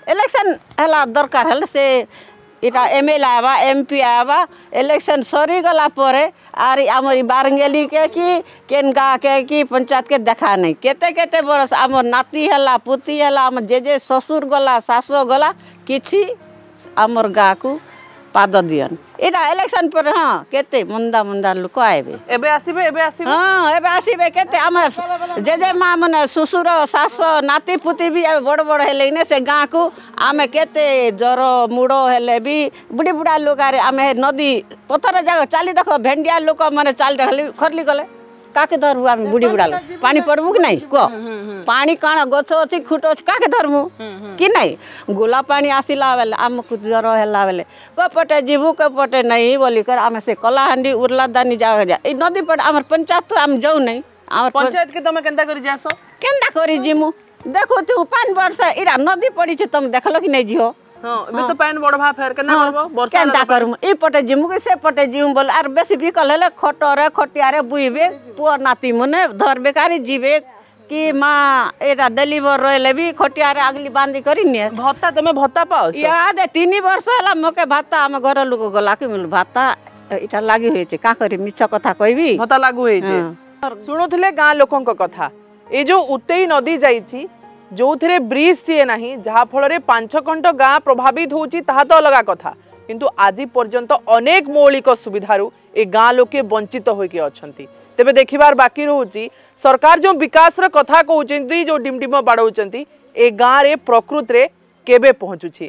Election हला दरकार हल से इटा एमएलए आवा एमपी आवा इलेक्शन सरी गला परे आर आमर बारंगेली के कि केन गा के कि पंचायत के देखा नहीं केते केते बरस आमर नाती हला पुती हला आम जे ससुर गला सासु गला किछि आमर गा को पाद दियन इटा इलेक्शन पर हाँ केते मंदा मंदा लोक आबे एबे आसीबे हाँ एबे आसीबे केते आमर जे माँ मने ससुर सास नाती पुती भी बड़ बड़ हेले ने से गाँ को आमे केते जर मुड़ हेले भी बुढ़ी बुढ़ा लोक आमे नदी पथर जाग चली देख भेंडिया लोक मैंने चल देख खरली गले काके धरबू आम बुढ़ी बुढ़ा लोग पानी पड़बू कि नहीं कह पानी कण गछ अच्छी खुट अच्छी काके धरमु कि नहीं गोला पानी आसला बेले आमको जर है बेले कपटे जीवू कपटे नहीं बोलिकर आम से कलाहांडी उर्ला दानी जाग जा नदी पट आम पंचायत आम जाऊ नहीं आम पंचायत के तुम केंता करी जासो केंता करी जिमु देखो तू 5 वर्ष इरा नदी पड़ी छे तुम देखलो कि नहीं जियो हां बे तो पानी बड़भा फेर केना करबो वर्षा केंता करमु ई पटे जिमु के से पटे जिमु बोल आर बेसी बिकल हेले खटरे खटियारे बुइबे पुआ नाती मने धर बेकारी जीवे कि माँ एटा डेलीवर रहले भी खटियारे अगली बांधी करी ने भत्ता तुम भत्ता पाओ याद 3 वर्ष हला मके भाता आम घर लोक गला कि मिल भाता इटा लागि होय छे का करी मिछ कथा कहबी भत्ता लागू होय छे सुनुथिले गां लोकन को कथा ए जो उतेई नदी जाईची जो थे ब्रिज टीए नहीं जहा फल 5 खंड गाँ प्रभावित होची ताहा तो अलग कथा किंतु आज पर्यंत अनेक मौलिक सुविधारू ए गाँ लोके वंचित होइके अछंती तेबे देखिबार बाकी रहउची सरकार जो विकास र कथा कहउचंती जो डिमडिम बाडउचंती ए गाँ रे प्रकृत रे केबे पहुंचुची।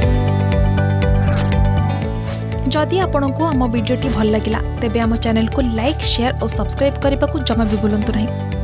जदि आपंक आम भिडी भल लगा तेब आम चैनल को लाइक शेयर और सब्सक्राइब करने को जमा भी भूलु नहीं।